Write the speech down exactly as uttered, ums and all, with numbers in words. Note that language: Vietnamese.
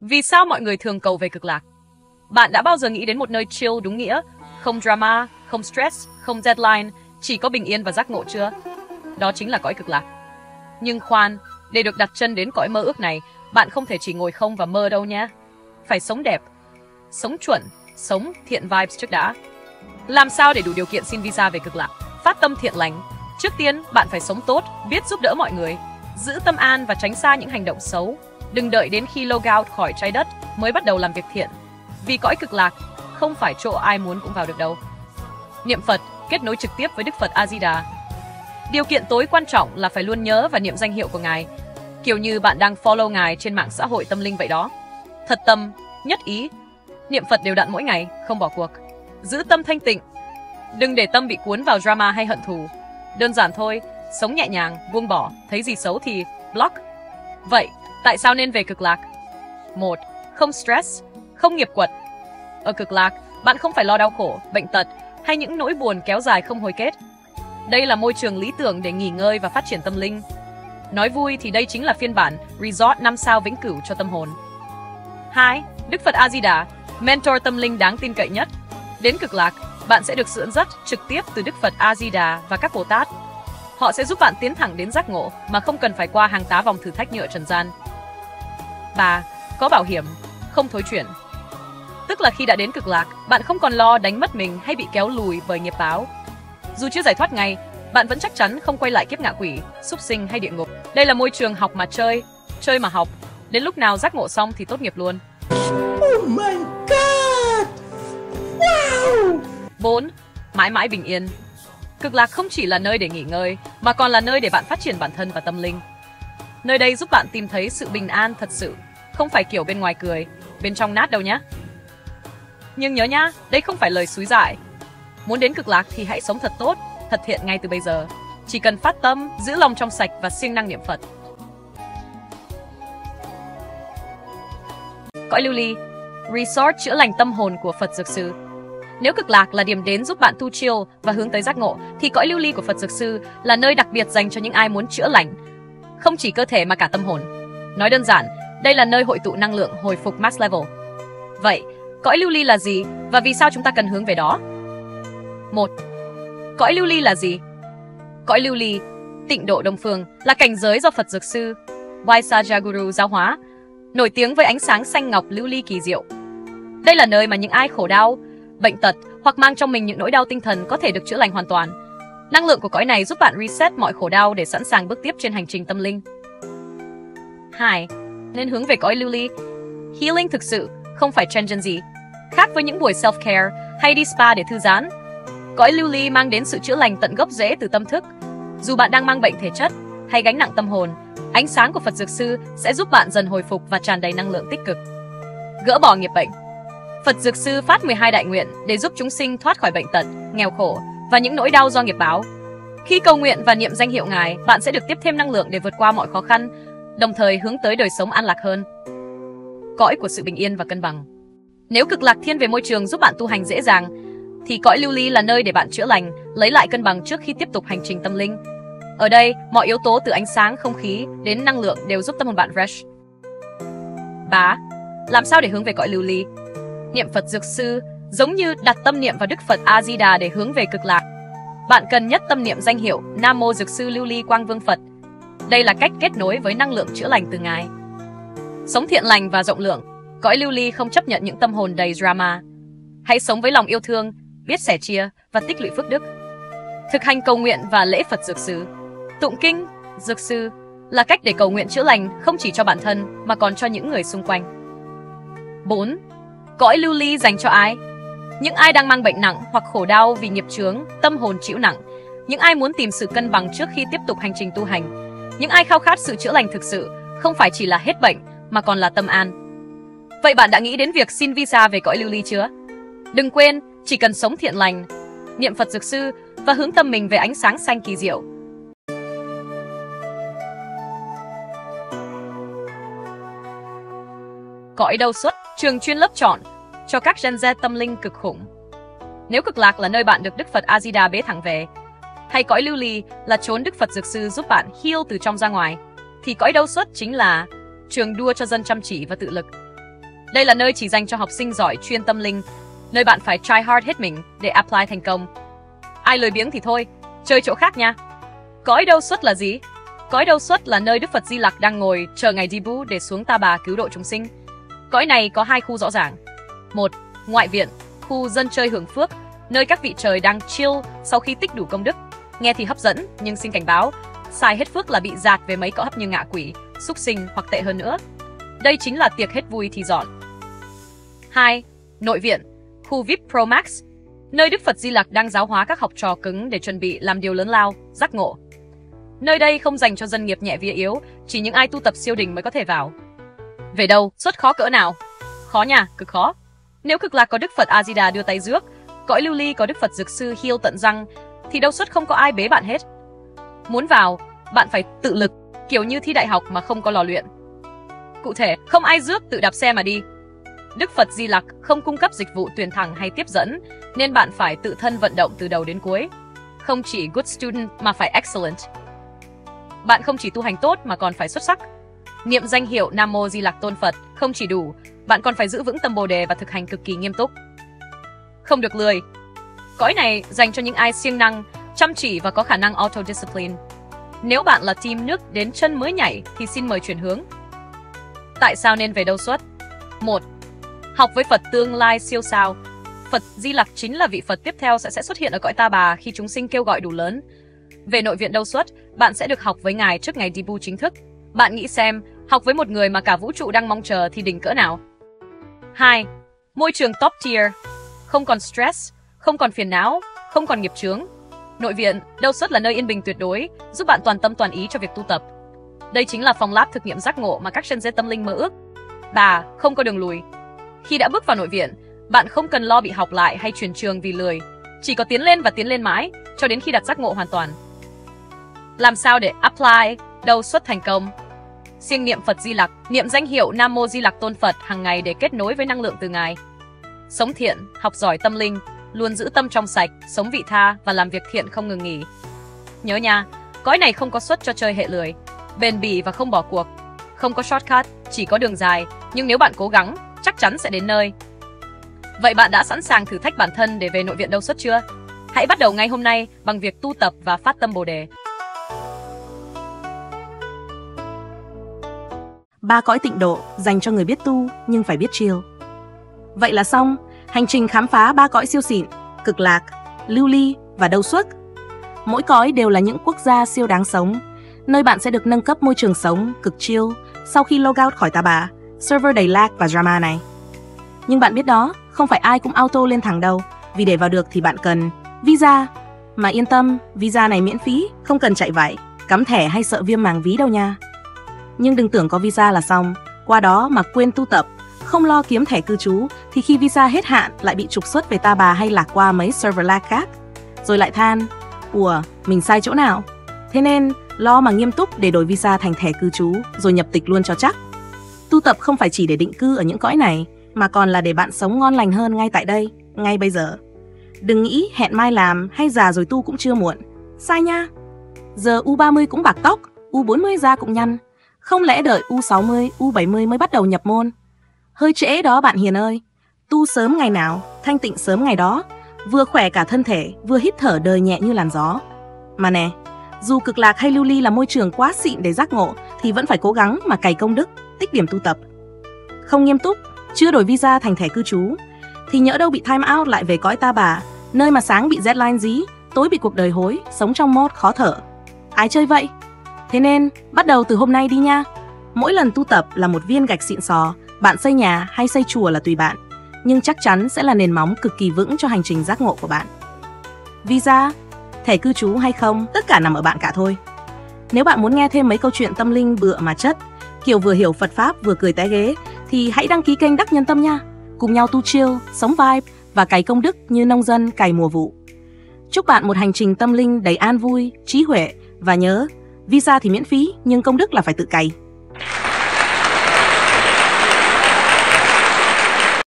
Vì sao mọi người thường cầu về cực lạc? Bạn đã bao giờ nghĩ đến một nơi chill đúng nghĩa, không drama, không stress, không deadline, chỉ có bình yên và giác ngộ chưa? Đó chính là cõi cực lạc. Nhưng khoan, để được đặt chân đến cõi mơ ước này, bạn không thể chỉ ngồi không và mơ đâu nhé. Phải sống đẹp, sống chuẩn, sống thiện vibes trước đã. Làm sao để đủ điều kiện xin visa về cực lạc? Phát tâm thiện lành. Trước tiên, bạn phải sống tốt, biết giúp đỡ mọi người, giữ tâm an và tránh xa những hành động xấu. Đừng đợi đến khi log out khỏi trái đất mới bắt đầu làm việc thiện. Vì cõi cực lạc không phải chỗ ai muốn cũng vào được đâu. Niệm Phật, kết nối trực tiếp với Đức Phật A Di Đà. Điều kiện tối quan trọng là phải luôn nhớ và niệm danh hiệu của Ngài, kiểu như bạn đang follow Ngài trên mạng xã hội tâm linh vậy đó. Thật tâm, nhất ý, niệm Phật đều đặn mỗi ngày, không bỏ cuộc. Giữ tâm thanh tịnh, đừng để tâm bị cuốn vào drama hay hận thù. Đơn giản thôi, sống nhẹ nhàng, buông bỏ, thấy gì xấu thì block. Vậy, tại sao nên về cực lạc? Một, không stress, không nghiệp quật. Ở cực lạc, bạn không phải lo đau khổ, bệnh tật hay những nỗi buồn kéo dài không hồi kết. Đây là môi trường lý tưởng để nghỉ ngơi và phát triển tâm linh. Nói vui thì đây chính là phiên bản resort năm sao vĩnh cửu cho tâm hồn. Hai, Đức Phật A Di Đà, mentor tâm linh đáng tin cậy nhất. Đến cực lạc, bạn sẽ được sự dẫn dắt trực tiếp từ Đức Phật A Di Đà và các Bồ Tát. Họ sẽ giúp bạn tiến thẳng đến giác ngộ mà không cần phải qua hàng tá vòng thử thách như ở trần gian. Ba, có bảo hiểm, không thối chuyển. Tức là khi đã đến cực lạc, bạn không còn lo đánh mất mình hay bị kéo lùi bởi nghiệp báo. Dù chưa giải thoát ngay, bạn vẫn chắc chắn không quay lại kiếp ngạ quỷ, súc sinh hay địa ngục. Đây là môi trường học mà chơi, chơi mà học. Đến lúc nào giác ngộ xong thì tốt nghiệp luôn. Oh my god! Wow! Bốn, mãi mãi bình yên. Cực lạc không chỉ là nơi để nghỉ ngơi, mà còn là nơi để bạn phát triển bản thân và tâm linh. Nơi đây giúp bạn tìm thấy sự bình an thật sự, không phải kiểu bên ngoài cười, bên trong nát đâu nhé. Nhưng nhớ nhá, đây không phải lời xúi dại. Muốn đến cực lạc thì hãy sống thật tốt, thật thiện ngay từ bây giờ. Chỉ cần phát tâm, giữ lòng trong sạch và siêng năng niệm Phật. Cõi lưu ly, resort chữa lành tâm hồn của Phật Dược Sư. Nếu cực lạc là điểm đến giúp bạn tu chill và hướng tới giác ngộ, thì cõi lưu ly của Phật Dược Sư là nơi đặc biệt dành cho những ai muốn chữa lành, không chỉ cơ thể mà cả tâm hồn. Nói đơn giản, đây là nơi hội tụ năng lượng hồi phục max level. Vậy, cõi lưu ly là gì và vì sao chúng ta cần hướng về đó? Một, cõi lưu ly là gì? Cõi lưu ly, tịnh độ Đông Phương, là cảnh giới do Phật Dược Sư Vaisajaguru giáo hóa, nổi tiếng với ánh sáng xanh ngọc lưu ly kỳ diệu. Đây là nơi mà những ai khổ đau, bệnh tật hoặc mang trong mình những nỗi đau tinh thần có thể được chữa lành hoàn toàn. Năng lượng của cõi này giúp bạn reset mọi khổ đau để sẵn sàng bước tiếp trên hành trình tâm linh. Hai, nên hướng về cõi lưu ly. Healing thực sự, không phải trend gen gì. Khác với những buổi self-care hay đi spa để thư giãn, cõi lưu ly mang đến sự chữa lành tận gốc rễ từ tâm thức. Dù bạn đang mang bệnh thể chất hay gánh nặng tâm hồn, ánh sáng của Phật Dược Sư sẽ giúp bạn dần hồi phục và tràn đầy năng lượng tích cực. Gỡ bỏ nghiệp bệnh. Phật Dược Sư phát mười hai đại nguyện để giúp chúng sinh thoát khỏi bệnh tật, nghèo khổ và những nỗi đau do nghiệp báo. Khi cầu nguyện và niệm danh hiệu Ngài, bạn sẽ được tiếp thêm năng lượng để vượt qua mọi khó khăn, đồng thời hướng tới đời sống an lạc hơn. Cõi của sự bình yên và cân bằng. Nếu cực lạc thiên về môi trường giúp bạn tu hành dễ dàng, thì cõi lưu ly là nơi để bạn chữa lành, lấy lại cân bằng trước khi tiếp tục hành trình tâm linh. Ở đây, mọi yếu tố từ ánh sáng, không khí đến năng lượng đều giúp tâm hồn bạn fresh. Ba, làm sao để hướng về cõi lưu ly? Niệm Phật Dược Sư giống như đặt tâm niệm vào Đức Phật A Di Đà để hướng về cực lạc. Bạn cần nhất tâm niệm danh hiệu Nam Mô Dược Sư Lưu Ly Quang Vương Phật. Đây là cách kết nối với năng lượng chữa lành từ Ngài. Sống thiện lành và rộng lượng. Cõi lưu ly không chấp nhận những tâm hồn đầy drama. Hãy sống với lòng yêu thương, biết sẻ chia và tích lũy phước đức. Thực hành cầu nguyện và lễ Phật Dược Sư. Tụng kinh, Dược Sư là cách để cầu nguyện chữa lành không chỉ cho bản thân mà còn cho những người xung quanh. Bốn, cõi lưu ly dành cho ai? Những ai đang mang bệnh nặng hoặc khổ đau vì nghiệp chướng, tâm hồn chịu nặng. Những ai muốn tìm sự cân bằng trước khi tiếp tục hành trình tu hành. Những ai khao khát sự chữa lành thực sự, không phải chỉ là hết bệnh mà còn là tâm an. Vậy bạn đã nghĩ đến việc xin visa về cõi lưu ly chưa? Đừng quên, chỉ cần sống thiện lành, niệm Phật Dược Sư và hướng tâm mình về ánh sáng xanh kỳ diệu. Cõi đâu xuất, trường chuyên lớp chọn cho các Gen Z tâm linh cực khủng. Nếu cực lạc là nơi bạn được Đức Phật A Di Đà bế thẳng về, hay cõi lưu ly là chốn Đức Phật Dược Sư giúp bạn heal từ trong ra ngoài, thì cõi đâu xuất chính là trường đua cho dân chăm chỉ và tự lực. Đây là nơi chỉ dành cho học sinh giỏi chuyên tâm linh, nơi bạn phải try hard hết mình để apply thành công. Ai lười biếng thì thôi, chơi chỗ khác nha. Cõi đâu xuất là gì? Cõi đâu xuất là nơi Đức Phật Di Lặc đang ngồi chờ ngày Dibu để xuống Ta Bà cứu độ chúng sinh. Cõi này có hai khu rõ ràng. Một, ngoại viện, khu dân chơi hưởng phước, nơi các vị trời đang chill sau khi tích đủ công đức. Nghe thì hấp dẫn, nhưng xin cảnh báo, xài hết phước là bị dạt về mấy cõi hấp như ngạ quỷ, súc sinh hoặc tệ hơn nữa. Đây chính là tiệc hết vui thì dọn. Hai, nội viện, khu vi ai pi Pro Max, nơi Đức Phật Di Lặc đang giáo hóa các học trò cứng để chuẩn bị làm điều lớn lao, giác ngộ. Nơi đây không dành cho dân nghiệp nhẹ vía yếu, chỉ những ai tu tập siêu đỉnh mới có thể vào. Về đâu, xuất khó cỡ nào? Khó nha, cực khó. Nếu Cực Lạc có Đức Phật A Di Đà đưa tay rước, cõi lưu ly có Đức Phật Dược Sư heal tận răng, thì đâu xuất không có ai bế bạn hết. Muốn vào, bạn phải tự lực, kiểu như thi đại học mà không có lò luyện. Cụ thể, không ai rước, tự đạp xe mà đi. Đức Phật Di Lặc không cung cấp dịch vụ tuyển thẳng hay tiếp dẫn, nên bạn phải tự thân vận động từ đầu đến cuối. Không chỉ good student mà phải excellent. Bạn không chỉ tu hành tốt mà còn phải xuất sắc. Niệm danh hiệu Nam Mô Di Lặc Tôn Phật không chỉ đủ, bạn còn phải giữ vững tâm Bồ Đề và thực hành cực kỳ nghiêm túc. Không được lười. Cõi này dành cho những ai siêng năng, chăm chỉ và có khả năng auto-discipline. Nếu bạn là team nước đến chân mới nhảy thì xin mời chuyển hướng. Tại sao nên về đâu xuất? Một, học với Phật tương lai siêu sao. Phật Di Lặc chính là vị Phật tiếp theo sẽ, sẽ xuất hiện ở cõi Ta Bà khi chúng sinh kêu gọi đủ lớn. Về nội viện đâu xuất, bạn sẽ được học với Ngài trước ngày debut chính thức. Bạn nghĩ xem, học với một người mà cả vũ trụ đang mong chờ thì đỉnh cỡ nào? Hai, môi trường top tier. Không còn stress, không còn phiền não, không còn nghiệp chướng. Nội viện đâu xuất là nơi yên bình tuyệt đối, giúp bạn toàn tâm toàn ý cho việc tu tập. Đây chính là phòng lab thực nghiệm giác ngộ mà các chân dê tâm linh mơ ước. Bà, không có đường lùi. Khi đã bước vào nội viện, bạn không cần lo bị học lại hay chuyển trường vì lười. Chỉ có tiến lên và tiến lên mãi, cho đến khi đạt giác ngộ hoàn toàn. Làm sao để apply đâu xuất thành công? Siêng niệm Phật Di Lặc, niệm danh hiệu Nam Mô Di Lặc Tôn Phật hàng ngày để kết nối với năng lượng từ Ngài. Sống thiện, học giỏi tâm linh, luôn giữ tâm trong sạch, sống vị tha và làm việc thiện không ngừng nghỉ. Nhớ nha, cõi này không có suất cho chơi hệ lười, bền bỉ và không bỏ cuộc. Không có shortcut, chỉ có đường dài, nhưng nếu bạn cố gắng, chắc chắn sẽ đến nơi. Vậy bạn đã sẵn sàng thử thách bản thân để về nội viện đâu xuất chưa? Hãy bắt đầu ngay hôm nay bằng việc tu tập và phát tâm Bồ Đề. Ba cõi tịnh độ dành cho người biết tu nhưng phải biết chill. Vậy là xong, hành trình khám phá ba cõi siêu xịn, Cực Lạc, Lưu Ly và Đâu Xuất. Mỗi cõi đều là những quốc gia siêu đáng sống, nơi bạn sẽ được nâng cấp môi trường sống cực chill sau khi log out khỏi Ta Bà, server đầy lag và drama này. Nhưng bạn biết đó, không phải ai cũng auto lên thẳng đâu, vì để vào được thì bạn cần visa. Mà yên tâm, visa này miễn phí, không cần chạy vạy, cắm thẻ hay sợ viêm màng ví đâu nha. Nhưng đừng tưởng có visa là xong, qua đó mà quên tu tập, không lo kiếm thẻ cư trú thì khi visa hết hạn lại bị trục xuất về Ta Bà hay lạc qua mấy server lag khác. Rồi lại than, ủa, mình sai chỗ nào? Thế nên, lo mà nghiêm túc để đổi visa thành thẻ cư trú rồi nhập tịch luôn cho chắc. Tu tập không phải chỉ để định cư ở những cõi này, mà còn là để bạn sống ngon lành hơn ngay tại đây, ngay bây giờ. Đừng nghĩ hẹn mai làm hay già rồi tu cũng chưa muộn. Sai nha. Giờ U ba mươi cũng bạc tóc, U bốn mươi da cũng nhăn. Không lẽ đợi U sáu mươi, U bảy mươi mới bắt đầu nhập môn? Hơi trễ đó bạn hiền ơi. Tu sớm ngày nào, thanh tịnh sớm ngày đó. Vừa khỏe cả thân thể, vừa hít thở đời nhẹ như làn gió. Mà nè, dù Cực Lạc hay Lưu Ly là môi trường quá xịn để giác ngộ thì vẫn phải cố gắng mà cày công đức, tích điểm tu tập. Không nghiêm túc, chưa đổi visa thành thẻ cư trú thì nhỡ đâu bị time out lại về cõi Ta Bà, nơi mà sáng bị deadline dí, tối bị cuộc đời hối, sống trong mode khó thở. Ai chơi vậy? Thế nên, bắt đầu từ hôm nay đi nha. Mỗi lần tu tập là một viên gạch xịn sò, bạn xây nhà hay xây chùa là tùy bạn, nhưng chắc chắn sẽ là nền móng cực kỳ vững cho hành trình giác ngộ của bạn. Visa, thẻ cư trú hay không, tất cả nằm ở bạn cả thôi. Nếu bạn muốn nghe thêm mấy câu chuyện tâm linh bựa mà chất, kiểu vừa hiểu Phật Pháp vừa cười té ghế, thì hãy đăng ký kênh Đắc Nhân Tâm nha. Cùng nhau tu chill, sống vibe và cày công đức như nông dân cày mùa vụ. Chúc bạn một hành trình tâm linh đầy an vui, trí huệ và nhớ, visa thì miễn phí nhưng công đức là phải tự cày.